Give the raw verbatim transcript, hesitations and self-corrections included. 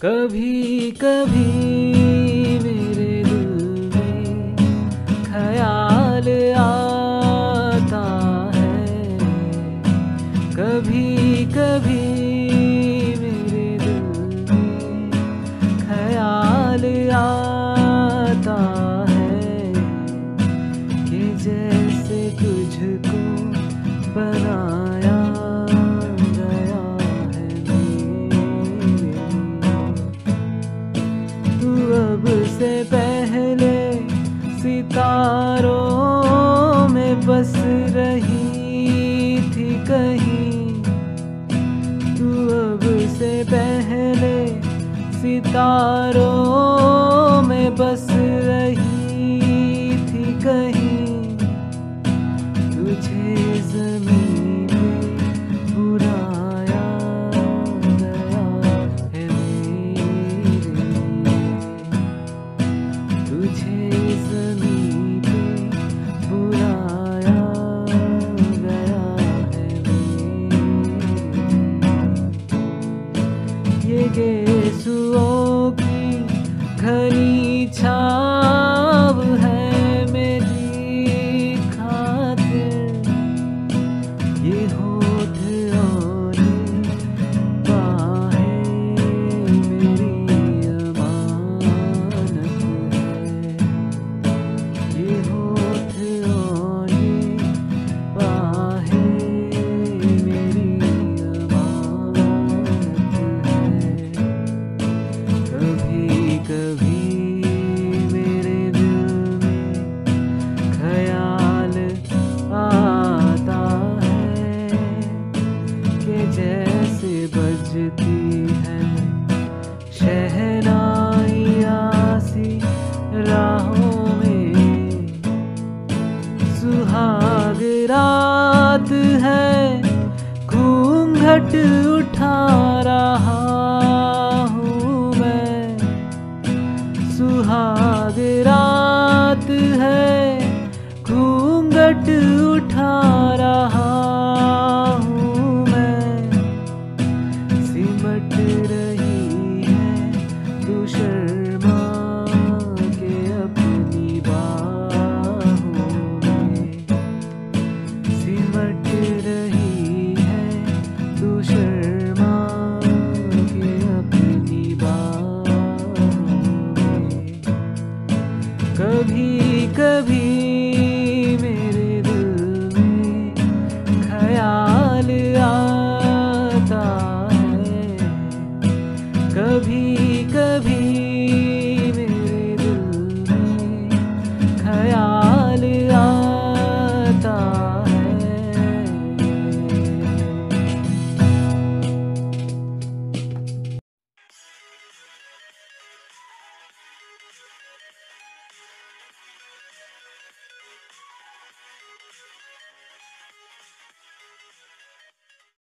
कभी कभी मेरे दिल में ख्याल आता है, कभी कभी मेरे दिल में ख्याल आता है कि जैसे तुझको बनाया गया है मेरे। तू अब से पहले सितारों में बस रही थी कहीं, तू अब से पहले सितारों में बस रही थी कहीं। तुझे ज़मीन पे बुलाया गया है मेरे, तुझे ज़मीन पे बुलाया गया है मेरे। ये गेसुओं की घनी छाव है मेरी खातिर, ये होठ और बाहें मेरी अमानत है, ये होठ और बाहें मेरी अमानत है। कभी कभी मेरे दिल में ख्याल आता है कि जैसे बजती है शहनाइयाँ सी राहों में, सुहाग रात है घूंघट उठा रहा हूँ मैं, सुहाग रात है घूंघट उठा रहा हूँ मैं। सिमट रही है तू शर्मा के अपनी बाहों में, सिमट रही है तू शर्मा के अपनी बाहों में। कभी कभी मेरे दिल में ख्याल आता है, कभी कभी मेरे दिल में ख्याल आता है।